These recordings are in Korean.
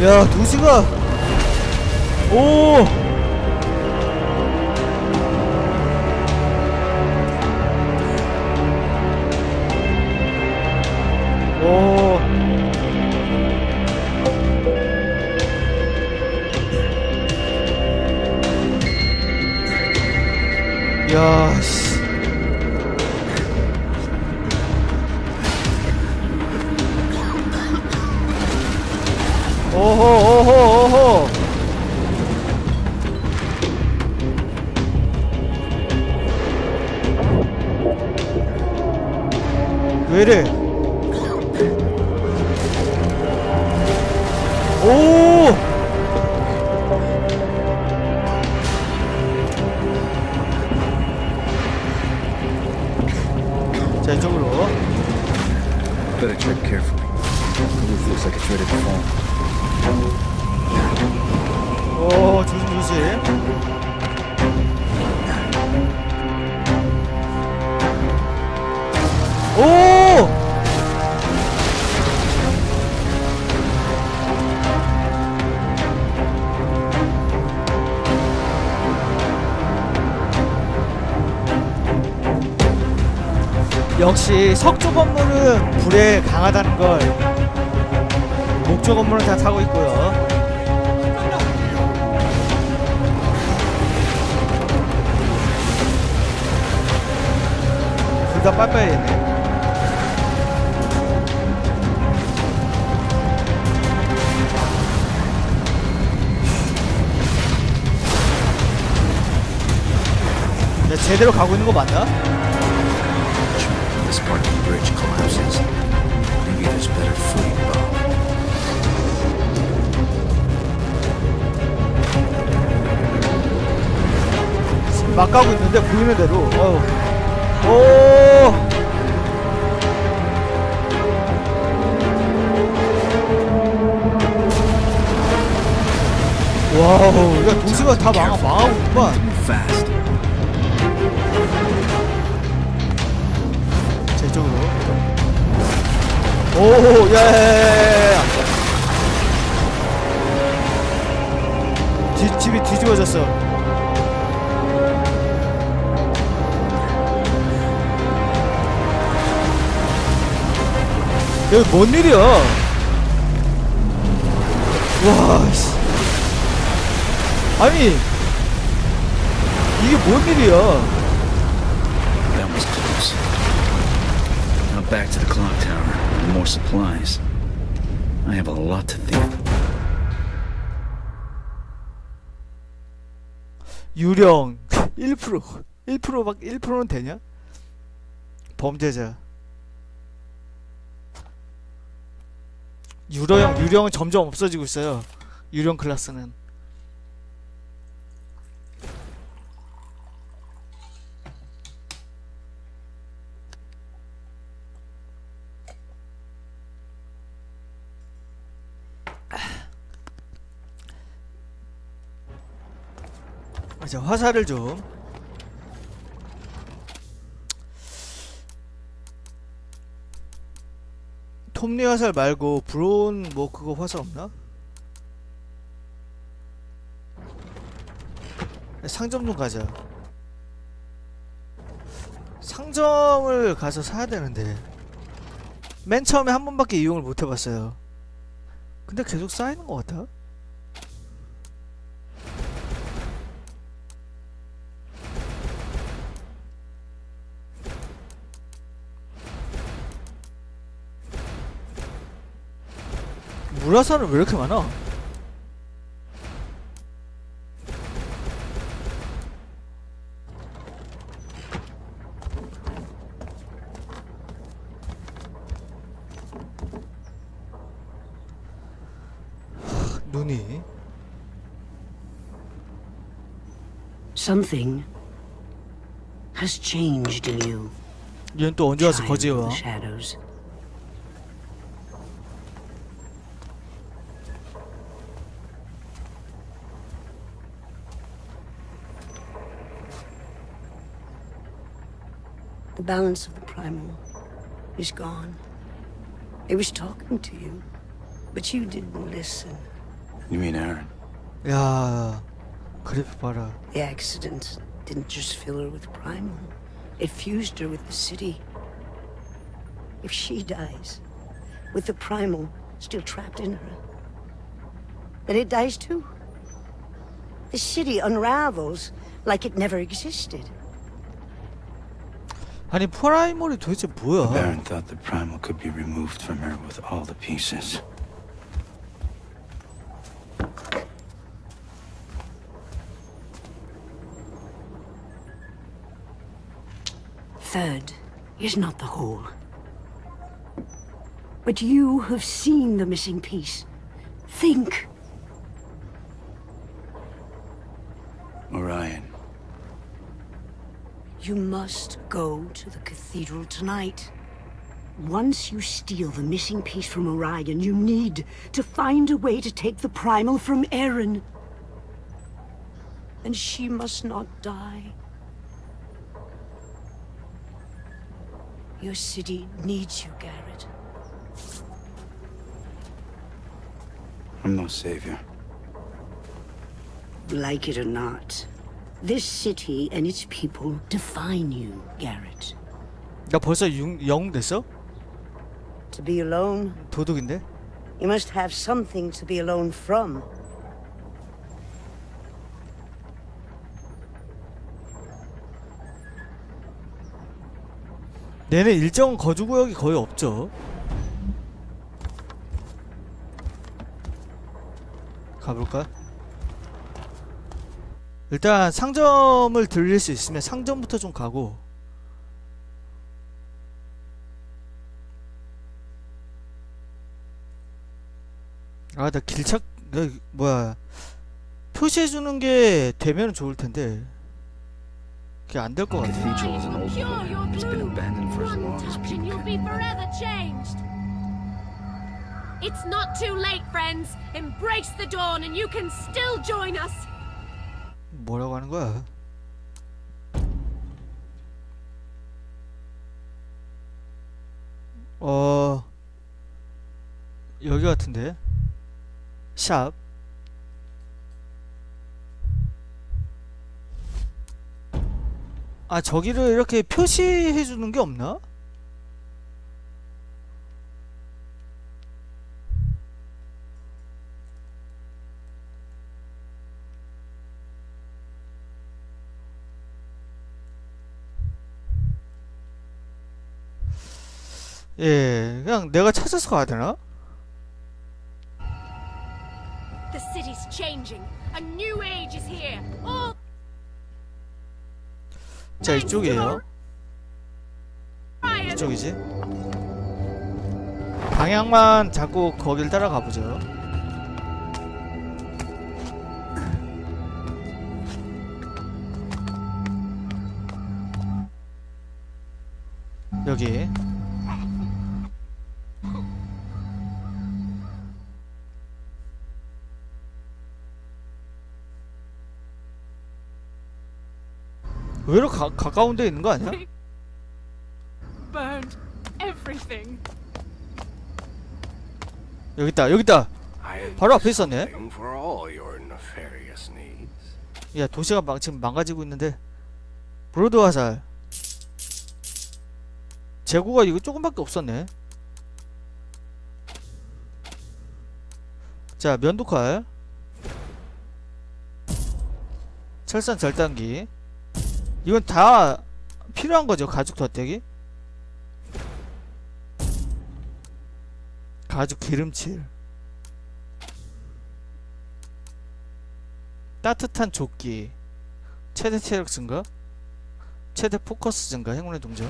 야, 도시가 오. 오. 야, 씨. 오호, 오호, 오호. 왜이래? 오! 자, 이쪽으로. Better tread carefully. The roof looks like it's ready to fall. 오, 조심 조심. 오! 역시 석조 건물은 불에 강하다는 걸 목조 건물은 다 타고 있고요. 둘 다 빠빠이네. 제대로 가고 있는 거 맞나? This part of the bridge collapses. Maybe there's better footing above. 막 가고 있는데 보이는 대로. 오. 와우, 이거 도시가 다 망하고 있구만. 자, 이쪽으로. 오, 야야야야야. 집이 뒤집어졌어. 여기 뭔 일이야? 와, 씨. 아니, 이게 뭔 일이야? That was close. Now back to the clock tower. More supplies. I have a lot to think. 유령 1%. 1%는 되냐? 범죄자. 유령은 점점 없어지고 있어요. 유령 클래스는. 자, 화살을 좀. 톱니 화살 말고 브론 뭐 그거 화살 없나? 상점 좀 가자. 상점을 가서 사야 되는데 맨 처음에 한 번밖에 이용을 못 해봤어요. 근데 계속 쌓이는 것 같아. 물화살은 왜 이렇게 많아? 눈이. Something has changed in you. 얘는 또 언제 와서 Child of 거지와? the shadows. The balance of the primal is gone. It was talking to you, but you didn't listen. You mean Aaron? 야, 그래픽 봐라. The accident didn't just fill her with primal. It fused her with the city. If she dies, with the primal still trapped in her, then it dies too. The city unravels like it never existed. 아니 프라이머리 도대체 뭐야? Baron thought the primal could be removed from her with all the pieces. Third is not the whole. But you have seen the missing piece. Think. Orion. You must go to the cathedral tonight. Once you steal the missing piece from Orion, you need to find a way to take the primal from Erin. And she must not die. Your city needs you, Garrett. I'm no savior. Like it or not, this city and its people define you, Garrett. 나 벌써 영웅 됐어? To be alone, 도둑인데? you must have something to be alone from. 얘네 일정 거주구역이 거의 없죠. 가볼까? 일단 상점을 들릴 수 있으면 상점부터 좀 가고. 아, 나 길찾... 뭐야, 표시해주는 게 되면 좋을 텐데 그게 안 될 것 같아. Cathedral is an old building. It's been abandoned for as long as touch and people you'll be can. forever changed. It's not too late, friends. Embrace the dawn and you can still join us. 뭐라고 하는 거야? 여기 같은데? 샵. 아, 저기를 이렇게 표시해 주는 게 없나? 예, 그냥 내가 찾아서 가야 되나? The city's changing. A new age is here. All 자, 이쪽이에요. Orion. 이쪽이지? 방향만 자꾸 거길 따라가 보죠. 여기. 의외로 가까운 데 있는 거 아니야? Burned everything. 여기 있다, 여기 있다. 바로 앞에 있었네. For all your nefarious needs. 야, 도시가 지금 망가지고 있는데. 브로드 화살. 재고가 이거 조금밖에 없었네. 자, 면도칼. 철산 절단기. 이건 다 필요한 거죠. 가죽 덧대기. 가죽 기름칠. 따뜻한 조끼. 최대 체력 증가. 최대 포커스 증가. 행운의 동전.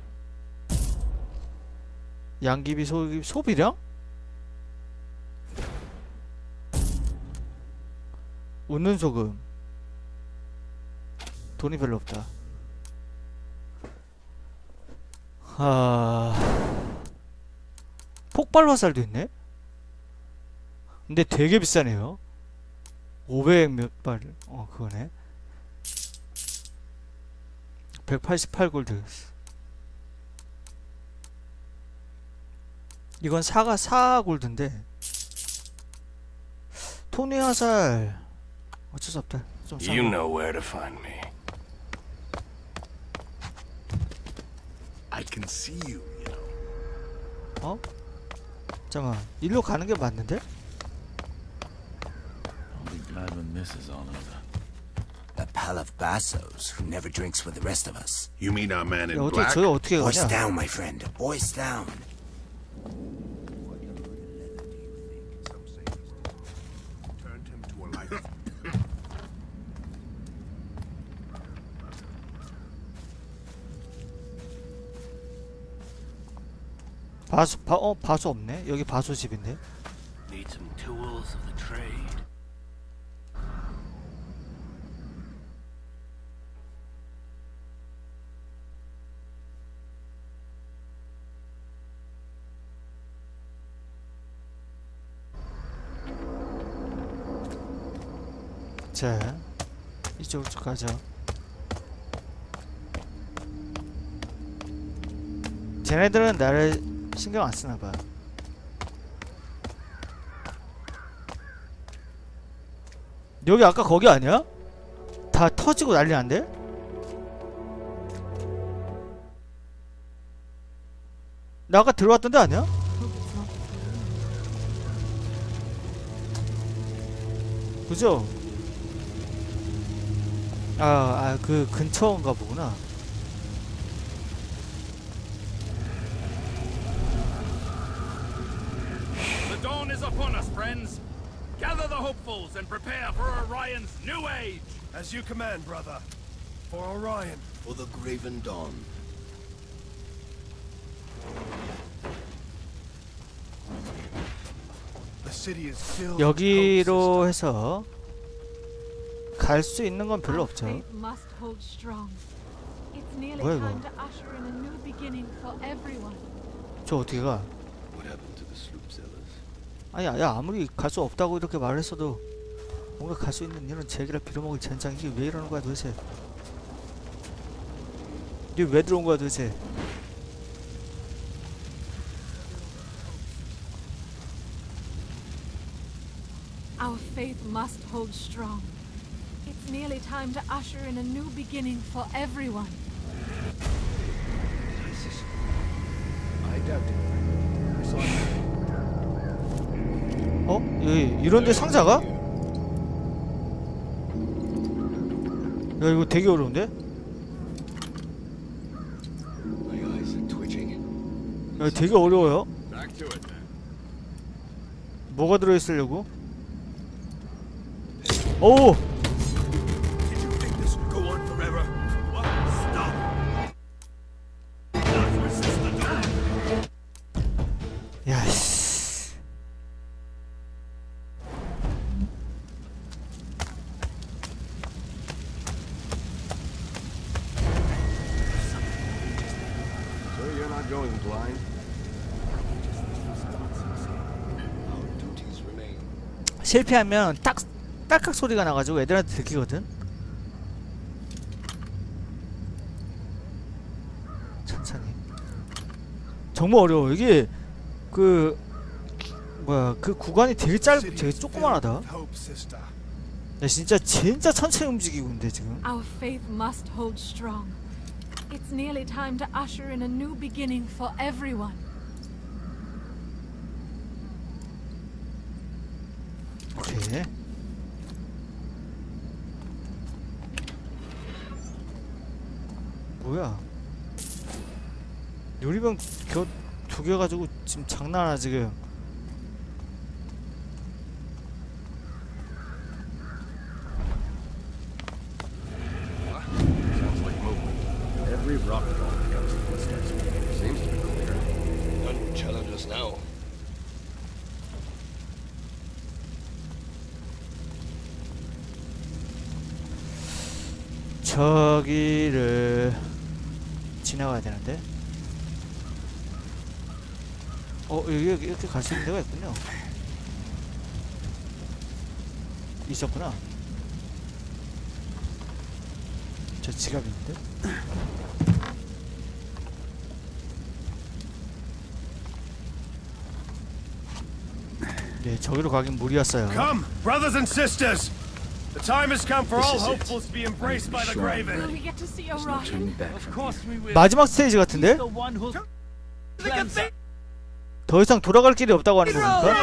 양귀비 소비량? 웃는 소금. 돈이 별로 없다. 폭발 화살도 있네? 근데 되게 비싸네요. 500 몇 발. 그거네. 188골드. 이건 4골드인데 토니 화살 어쩔 수 없다. 좀 You know where to find me. I can see you, you know. 어? 잠깐만, 일로 가는 게 맞는데? I'll be glad when this is all over. A pal of Basso's who never drinks with the rest of us. You mean our man in 야, 어떻게 black? 저기 어떻게 Voice 가냐? down, my friend. Voice down. Turned him to a life. 바수 없네. 여기 바수 집인데. Need some tools of the trade. 자, 이쪽으로 쭉 가죠. 쟤네들은 나를 신경 안 쓰나 봐. 여기 아까 거기 아니야? 다 터지고 난리 난데? 나 아까 들어왔던 데 아니야? 그죠? 그 근처인가 보구나. The dawn is upon us, friends. Gather the hopefuls and prepare for Orion's new age. As you command, brother. For Orion. For the Graven Dawn. The city is filled 여기로 해서 갈 수 있는 건 별로 없죠. Faith must hold strong. It's nearly 뭐야, 이거? time to usher in a new beginning for everyone. 저 어떻게 가? What happened to the sloop sailors? 아니, 야, 아무리 갈 수 없다고 이렇게 말했어도 뭔가 갈 수 있는 이런 제기를 빌어먹을 젠장. 이게 왜 이러는 거야 도대체? 이게 왜 들어온 거야 도대체? Our faith must hold strong. It's nearly time to usher in a new beginning for everyone. I doubt it. I saw it. 어? 여기 이런데 상자가? 야, 이거 되게 어려운데? My eyes are twitching. 야, 되게 어려워요. Back to it then. 뭐가 들어있으려고? 오! Did you think this would go on forever? What? Stop! Not resist the dawn. 야, 씨. So you're not going blind? Our duties remain. 실패하면 딸깍 소리가 나가지고 애들한테 들키거든? 천천히. 정말 어려워. 이게 그 구간이 되게 되게 조그만하다. Hope, sister. 야, 진짜 천천히 움직이고 있는데 지금. Our faith must hold strong. It's nearly time to usher in a new beginning for everyone. 오케이. 뭐야? 요리병 두 개 가지고 지금 장난하나 지금? Sounds like movement. Every rock wall becomes footsteps. Seems to be clear. None will challenge us now. 저기를 지나가야 되는데. 여기 이렇게 갈 수 있는 데가 있군요. 있었구나. 저 지갑이 있는데. 네, 저기로 가긴 무리였어요. Come, brothers and sisters! The time has come for This all is it. hopefuls to be embraced by the Sure. Will Graven. we get to see There's no turning Orion? back from here. 마지막 스테이지 같은데? 더 이상 돌아갈 길이 없다고 하는 겁니까?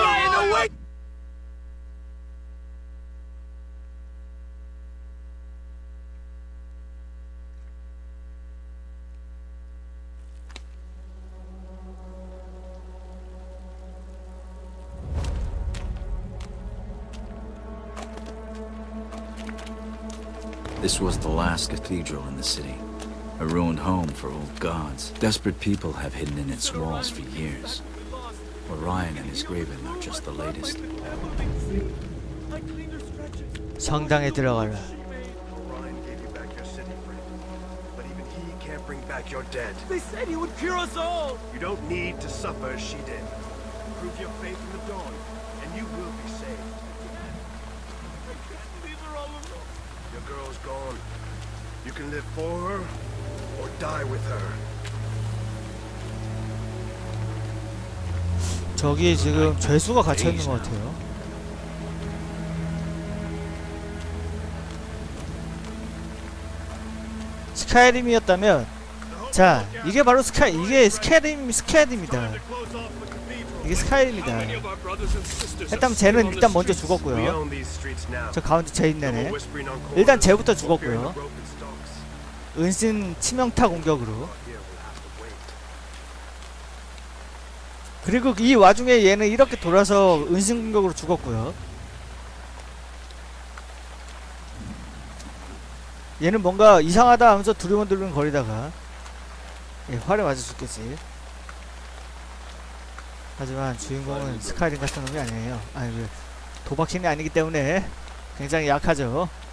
This was the last cathedral in the city. A ruined home for old gods. Desperate people have hidden in its walls for years. Orion and his Graven are just the latest. 성당에 들어가라. Orion gave you back your city, friend. But even he can't bring back your dead. They said he would cure us all! You don't need to suffer as she did. Prove your faith in the dawn, and you will be saved. Leave her all alone. Your girl's gone. You can live for her, or die with her. 저기 지금 죄수가 갇혀 있는 것 같아요. 스카이림이었다면, 자, 이게 바로 이게 스카이림이다. 이게 스카이림이다. 일단 쟤는 일단 먼저 We 죽었고요. own these streets now. 저 가운데 쟤 No more 있네네. whispering on corners, 일단 쟤부터 hearing the 죽었고요. broken stalks. 은신 치명타 공격으로. Here we'll have to wait. 그리고 이 와중에 얘는 이렇게 돌아서 은신 공격으로 죽었고요. 얘는 뭔가 이상하다 하면서 두리번두리번 거리다가 활에 맞아 죽겠지. 하지만 주인공은 스카이림 같은 놈이 아니에요. 아니, 도박신이 아니기 때문에 굉장히 약하죠.